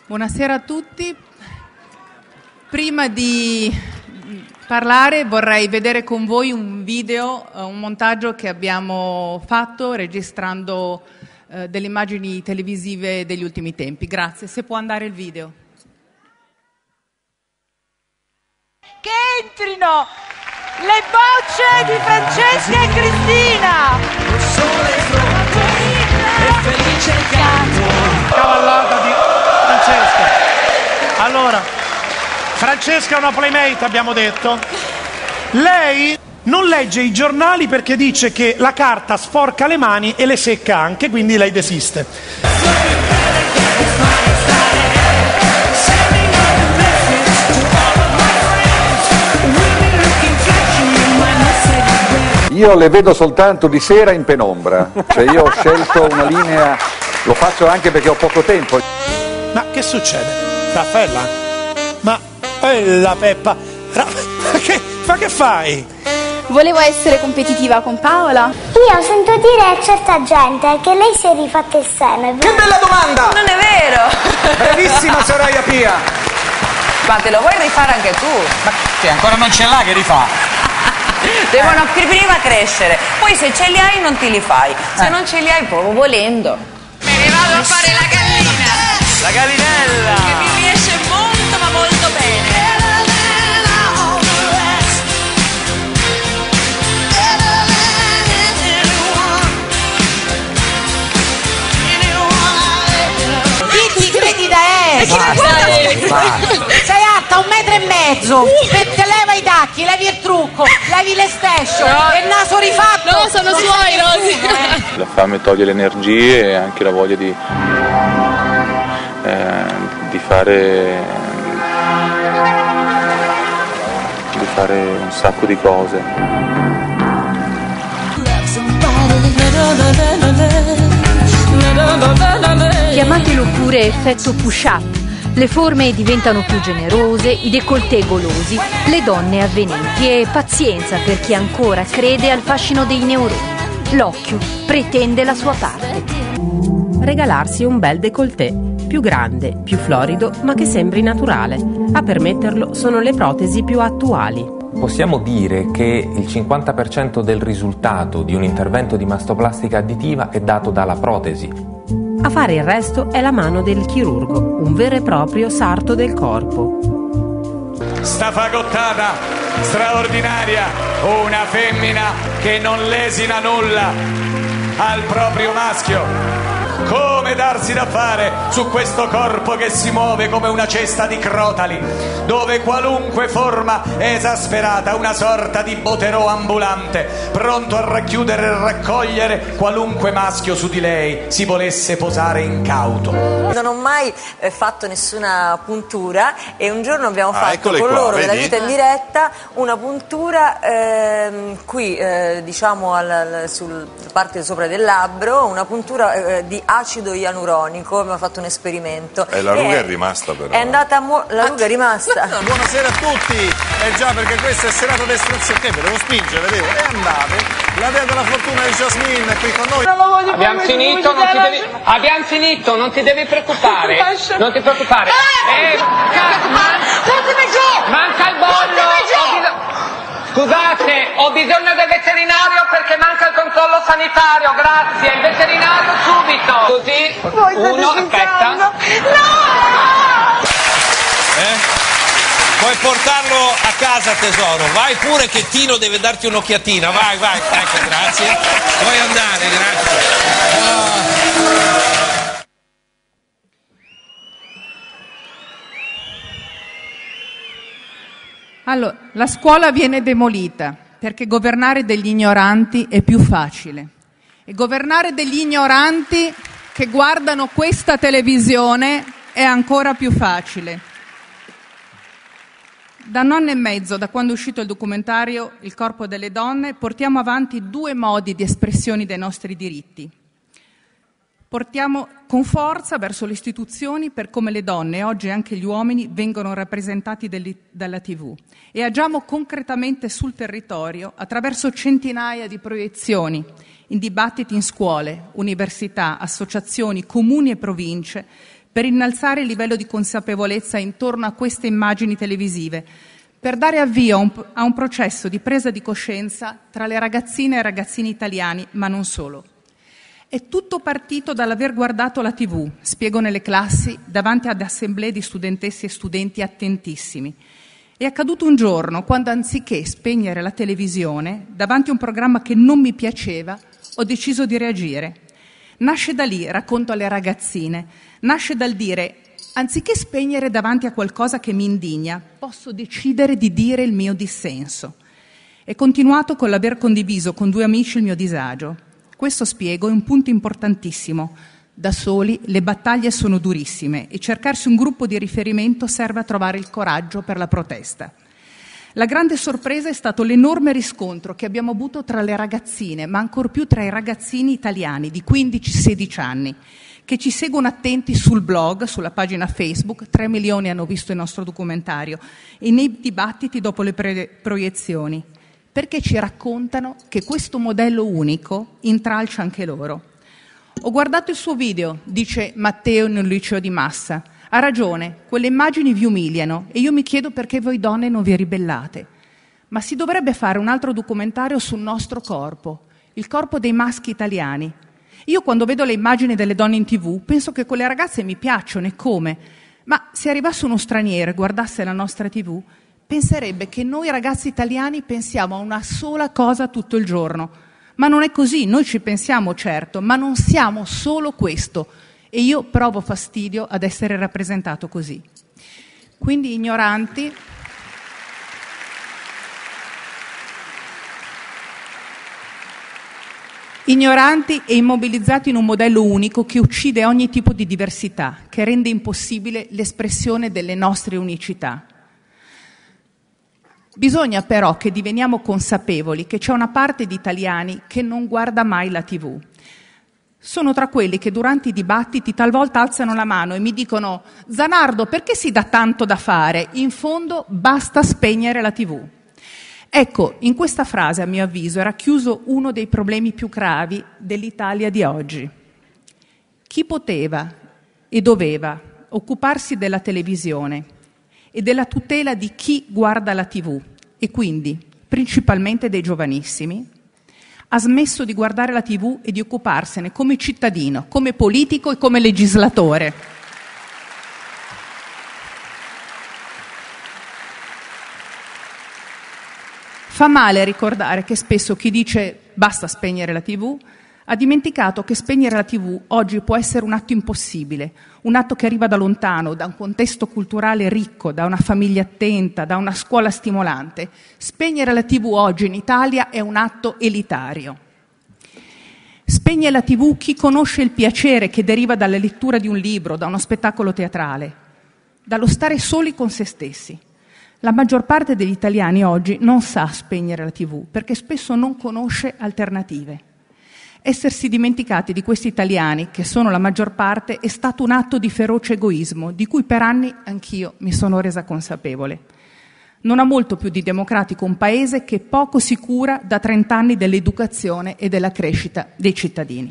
Buonasera a tutti. Prima di parlare vorrei vedere con voi un video, un montaggio che abbiamo fatto registrando delle immagini televisive degli ultimi tempi. Grazie. Se può andare il video. Che entrino le bocce di Francesca e Cristina. Felice canto. Cavallata di Francesca. Allora, Francesca è una playmate, abbiamo detto. Lei non legge i giornali perché dice che la carta sporca le mani e le secca anche, quindi lei desiste. Io le vedo soltanto di sera in penombra, cioè io ho scelto una linea, lo faccio anche perché ho poco tempo. Ma che succede? Raffaella? Ma la Peppa, ma che fai? Volevo essere competitiva con Paola. Io sento dire a certa gente che lei si è rifatta il seme. Che bella domanda! Non è vero! Bravissima Soraya Pia! Ma te lo vuoi rifare anche tu? Ma che ancora non ce l'ha che rifà? Devono prima crescere, poi se ce li hai non te li fai, se non ce li hai proprio volendo. Me ne vado a fare la gallina! La gallinella! Che mi riesce molto ma molto bene. Chi ti credi da sei alta 1,5 metri, te leva i tacchi, levi il trucco, levi le station, e il naso rifatto. No, sono suoi, Rosy. La fame toglie le energie e anche la voglia di fare un sacco di cose. Chiamatelo pure effetto push-up. Le forme diventano più generose, i décolleté golosi, le donne avvenenti e pazienza per chi ancora crede al fascino dei neuroni. L'occhio pretende la sua parte. Regalarsi un bel décolleté, più grande, più florido, ma che sembri naturale. A permetterlo sono le protesi più attuali. Possiamo dire che il 50% del risultato di un intervento di mastoplastica additiva è dato dalla protesi. A fare il resto è la mano del chirurgo, un vero e proprio sarto del corpo. Sta fagottata straordinaria, una femmina che non lesina nulla al proprio maschio. Come darsi da fare su questo corpo che si muove come una cesta di crotali, dove qualunque forma è esasperata, una sorta di Botero ambulante, pronto a racchiudere e raccogliere qualunque maschio su di lei si volesse posare incauto. Non ho mai fatto nessuna puntura e un giorno abbiamo fatto con loro della vita in diretta una puntura qui diciamo sul parte sopra del labbro, una puntura di acido ialuronico. Abbiamo fatto un esperimento e la ruga è rimasta, però è andata la ruga è rimasta. Buonasera a tutti. Già, perché questa è serata d'estrazione. Che ve lo spinge, vedevo, e andate. La dea della fortuna di Jasmine è qui con noi. Abbiamo finito, non ti devi preoccupare. Non ti preoccupare. Manca il bollo. Scusate, ho bisogno del veterinario perché manca il controllo sanitario, grazie, il veterinario subito. Così, uno, aspetta. No! Puoi portarlo a casa, tesoro, vai pure che Tino deve darti un'occhiatina, vai, ecco, grazie. Puoi andare, grazie. Allora, la scuola viene demolita perché governare degli ignoranti è più facile. E governare degli ignoranti che guardano questa televisione è ancora più facile. Da 1 anno e mezzo, da quando è uscito il documentario Il corpo delle donne, portiamo avanti 2 modi di espressione dei nostri diritti. Portiamo con forza verso le istituzioni per come le donne e oggi anche gli uomini vengono rappresentati dalla TV e agiamo concretamente sul territorio attraverso centinaia di proiezioni in dibattiti in scuole, università, associazioni, comuni e province per innalzare il livello di consapevolezza intorno a queste immagini televisive, per dare avvio a un processo di presa di coscienza tra le ragazzine e i ragazzini italiani, ma non solo. È tutto partito dall'aver guardato la TV, spiego nelle classi, davanti ad assemblee di studentesse e studenti attentissimi. È accaduto un giorno quando, anziché spegnere la televisione, davanti a un programma che non mi piaceva, ho deciso di reagire. Nasce da lì, racconto alle ragazzine, nasce dal dire, anziché spegnere davanti a qualcosa che mi indigna, posso decidere di dire il mio dissenso. È continuato con l'aver condiviso con 2 amici il mio disagio. Questo, spiego, è un punto importantissimo. Da soli le battaglie sono durissime e cercarsi un gruppo di riferimento serve a trovare il coraggio per la protesta. La grande sorpresa è stato l'enorme riscontro che abbiamo avuto tra le ragazzine, ma ancor più tra i ragazzini italiani di 15-16 anni, che ci seguono attenti sul blog, sulla pagina Facebook. 3 milioni hanno visto il nostro documentario, e nei dibattiti dopo le proiezioni, perché ci raccontano che questo modello unico intralcia anche loro. Ho guardato il suo video, dice Matteo nel liceo di Massa. Ha ragione, quelle immagini vi umiliano e io mi chiedo perché voi donne non vi ribellate. Ma si dovrebbe fare un altro documentario sul nostro corpo, il corpo dei maschi italiani. Io quando vedo le immagini delle donne in TV penso che quelle ragazze mi piacciono e come, ma se arrivasse uno straniero e guardasse la nostra TV penserebbe che noi ragazzi italiani pensiamo a una sola cosa tutto il giorno. Ma non è così, noi ci pensiamo certo, ma non siamo solo questo. E io provo fastidio ad essere rappresentato così. Quindi ignoranti e immobilizzati in un modello unico che uccide ogni tipo di diversità, che rende impossibile l'espressione delle nostre unicità. Bisogna però che diveniamo consapevoli che c'è una parte di italiani che non guarda mai la TV. Sono tra quelli che durante i dibattiti talvolta alzano la mano e mi dicono «Zanardo, perché si dà tanto da fare? In fondo basta spegnere la TV». Ecco, in questa frase, a mio avviso, era chiuso uno dei problemi più gravi dell'Italia di oggi. Chi poteva e doveva occuparsi della televisione e della tutela di chi guarda la TV, e quindi principalmente dei giovanissimi, ha smesso di guardare la TV e di occuparsene come cittadino, come politico e come legislatore. Fa male ricordare che spesso chi dice basta spegnere la TV ha dimenticato che spegnere la TV oggi può essere un atto impossibile, un atto che arriva da lontano, da un contesto culturale ricco, da una famiglia attenta, da una scuola stimolante. Spegnere la TV oggi in Italia è un atto elitario. Spegne la TV chi conosce il piacere che deriva dalla lettura di un libro, da uno spettacolo teatrale, dallo stare soli con se stessi. La maggior parte degli italiani oggi non sa spegnere la TV perché spesso non conosce alternative. Essersi dimenticati di questi italiani, che sono la maggior parte, è stato un atto di feroce egoismo, di cui per anni anch'io mi sono resa consapevole. Non ha molto più di democratico un paese che poco si cura da 30 anni dell'educazione e della crescita dei cittadini.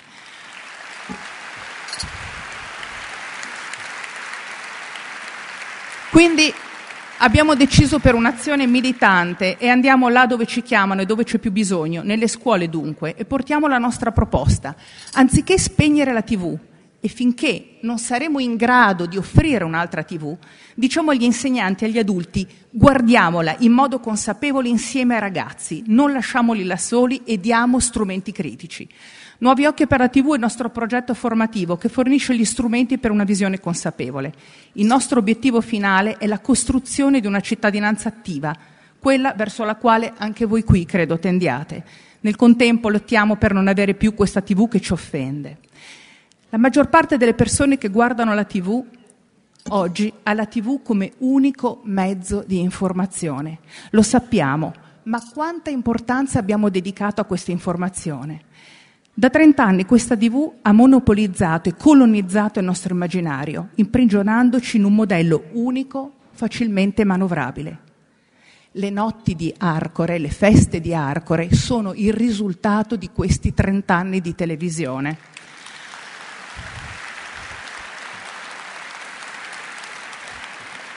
Quindi abbiamo deciso per un'azione militante e andiamo là dove ci chiamano e dove c'è più bisogno, nelle scuole dunque, e portiamo la nostra proposta. Anziché spegnere la TV, e finché non saremo in grado di offrire un'altra TV, diciamo agli insegnanti e agli adulti, guardiamola in modo consapevole insieme ai ragazzi, non lasciamoli là soli e diamo strumenti critici. Nuovi Occhi per la TV è il nostro progetto formativo che fornisce gli strumenti per una visione consapevole. Il nostro obiettivo finale è la costruzione di una cittadinanza attiva, quella verso la quale anche voi qui credo tendiate. Nel contempo lottiamo per non avere più questa TV che ci offende. La maggior parte delle persone che guardano la TV oggi ha la TV come unico mezzo di informazione. Lo sappiamo, ma quanta importanza abbiamo dedicato a questa informazione? Da 30 anni questa TV ha monopolizzato e colonizzato il nostro immaginario, imprigionandoci in un modello unico, facilmente manovrabile. Le notti di Arcore, le feste di Arcore, sono il risultato di questi 30 anni di televisione.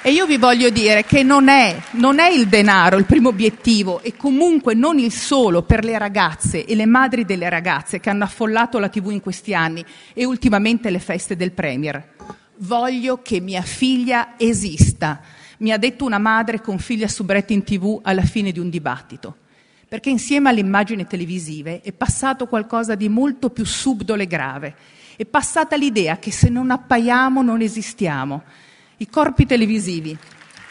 E io vi voglio dire che non è il denaro il primo obiettivo, e comunque non il solo, per le ragazze e le madri delle ragazze che hanno affollato la TV in questi anni e ultimamente le feste del Premier. Voglio che mia figlia esista, mi ha detto una madre con figlia soubrette in TV alla fine di un dibattito, perché insieme alle immagini televisive è passato qualcosa di molto più subdolo e grave. È passata l'idea che se non appaiamo non esistiamo. I corpi televisivi.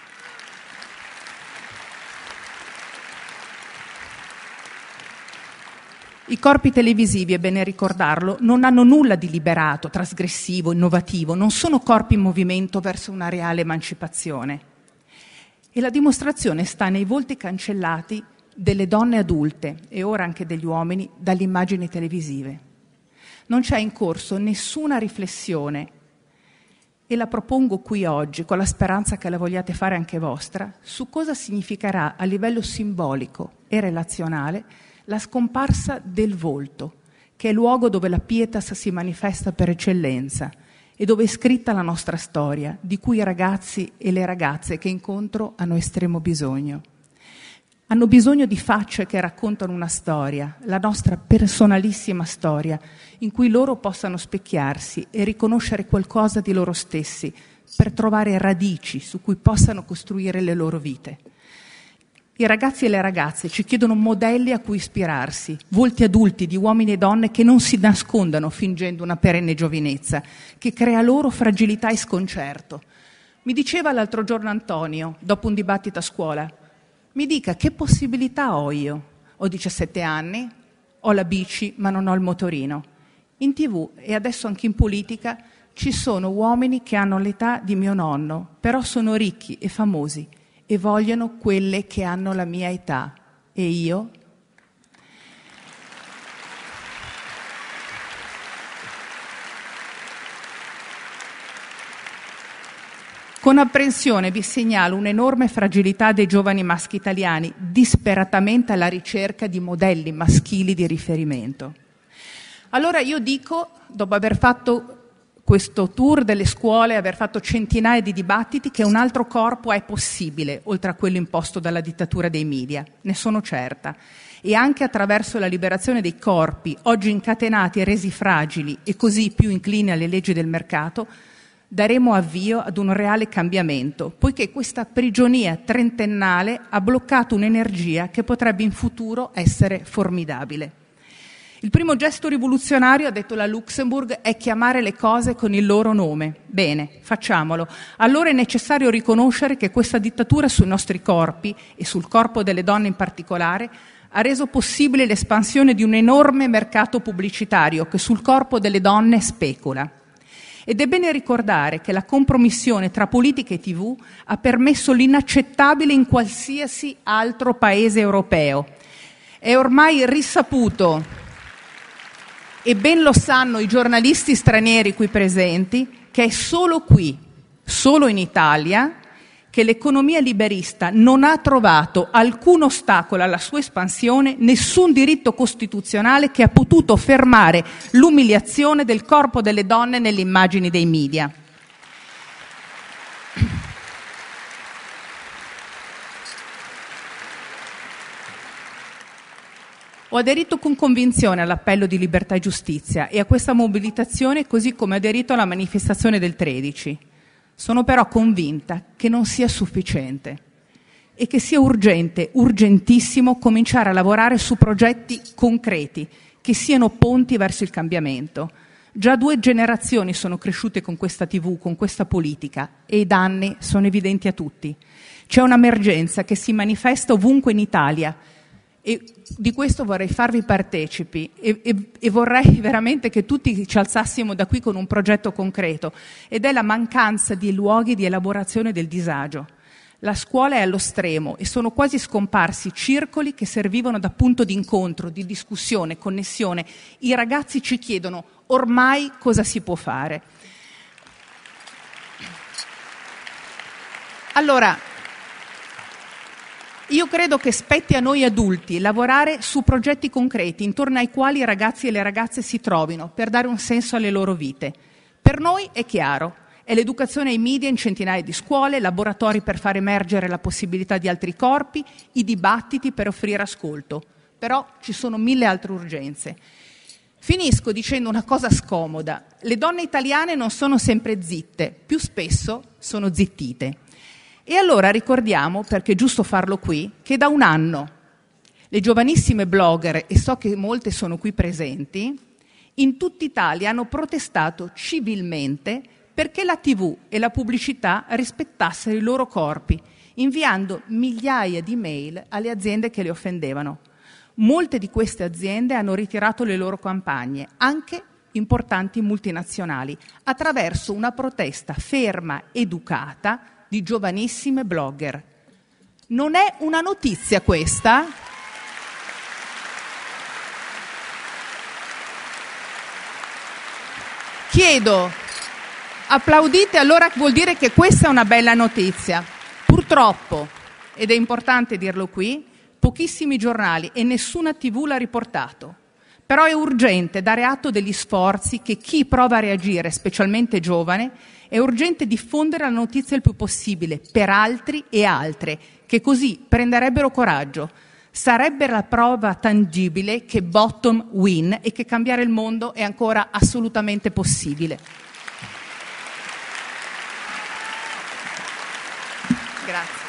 I corpi televisivi, è bene ricordarlo, non hanno nulla di liberato, trasgressivo, innovativo, non sono corpi in movimento verso una reale emancipazione. E la dimostrazione sta nei volti cancellati delle donne adulte, e ora anche degli uomini, dalle immagini televisive. Non c'è in corso nessuna riflessione, e la propongo qui oggi con la speranza che la vogliate fare anche vostra, su cosa significherà a livello simbolico e relazionale la scomparsa del volto, che è il luogo dove la pietas si manifesta per eccellenza e dove è scritta la nostra storia, di cui i ragazzi e le ragazze che incontro hanno estremo bisogno. Hanno bisogno di facce che raccontano una storia, la nostra personalissima storia, in cui loro possano specchiarsi e riconoscere qualcosa di loro stessi, per trovare radici su cui possano costruire le loro vite. I ragazzi e le ragazze ci chiedono modelli a cui ispirarsi, volti adulti di uomini e donne che non si nascondano fingendo una perenne giovinezza, che crea loro fragilità e sconcerto. Mi diceva l'altro giorno Antonio, dopo un dibattito a scuola, mi dica che possibilità ho io? Ho 17 anni, ho la bici ma non ho il motorino. In TV e adesso anche in politica ci sono uomini che hanno l'età di mio nonno, però sono ricchi e famosi e vogliono quelle che hanno la mia età. E io? Con apprensione vi segnalo un'enorme fragilità dei giovani maschi italiani, disperatamente alla ricerca di modelli maschili di riferimento. Allora io dico, dopo aver fatto questo tour delle scuole, aver fatto centinaia di dibattiti, che un altro corpo è possibile, oltre a quello imposto dalla dittatura dei media, ne sono certa. E anche attraverso la liberazione dei corpi, oggi incatenati e resi fragili e così più inclini alle leggi del mercato, daremo avvio ad un reale cambiamento, poiché questa prigionia trentennale ha bloccato un'energia che potrebbe in futuro essere formidabile. Il primo gesto rivoluzionario, ha detto la Luxemburg, è chiamare le cose con il loro nome. Bene, facciamolo. Allora è necessario riconoscere che questa dittatura sui nostri corpi, e sul corpo delle donne in particolare, ha reso possibile l'espansione di un enorme mercato pubblicitario che sul corpo delle donne specula. Ed è bene ricordare che la compromissione tra politica e TV ha permesso l'inaccettabile in qualsiasi altro paese europeo. È ormai risaputo, e ben lo sanno i giornalisti stranieri qui presenti, che è solo qui, solo in Italia, che l'economia liberista non ha trovato alcun ostacolo alla sua espansione, nessun diritto costituzionale che ha potuto fermare l'umiliazione del corpo delle donne nelle immagini dei media. Ho aderito con convinzione all'appello di libertà e giustizia e a questa mobilitazione, così come ho aderito alla manifestazione del 13. Sono però convinta che non sia sufficiente e che sia urgente, urgentissimo, cominciare a lavorare su progetti concreti che siano ponti verso il cambiamento. Già 2 generazioni sono cresciute con questa TV, con questa politica, e i danni sono evidenti a tutti. C'è un'emergenza che si manifesta ovunque in Italia, e di questo vorrei farvi partecipi e vorrei veramente che tutti ci alzassimo da qui con un progetto concreto, ed è la mancanza di luoghi di elaborazione del disagio. La scuola è allo stremo e sono quasi scomparsi circoli che servivano da punto di incontro, di discussione, connessione. I ragazzi ci chiedono ormai cosa si può fare. Allora, io credo che spetti a noi adulti lavorare su progetti concreti intorno ai quali i ragazzi e le ragazze si trovino per dare un senso alle loro vite. Per noi è chiaro, È l'educazione ai media in centinaia di scuole, laboratori per far emergere la possibilità di altri corpi, i dibattiti per offrire ascolto. Però ci sono 1000 altre urgenze. Finisco dicendo una cosa scomoda. Le donne italiane non sono sempre zitte, più spesso sono zittite. E allora ricordiamo, perché è giusto farlo qui, che da un anno le giovanissime blogger, e so che molte sono qui presenti, in tutta Italia hanno protestato civilmente perché la TV e la pubblicità rispettassero i loro corpi, inviando migliaia di mail alle aziende che le offendevano. Molte di queste aziende hanno ritirato le loro campagne, anche importanti multinazionali, attraverso una protesta ferma, educata, di giovanissime blogger. Non è una notizia questa? Chiedo, applaudite, allora vuol dire che questa è una bella notizia. Purtroppo, ed è importante dirlo qui, pochissimi giornali e nessuna TV l'ha riportato. Però è urgente dare atto degli sforzi che chi prova a reagire, specialmente giovane, è urgente diffondere la notizia il più possibile per altri e altre, che così prenderebbero coraggio. Sarebbe la prova tangibile che bottom win e che cambiare il mondo è ancora assolutamente possibile. Grazie.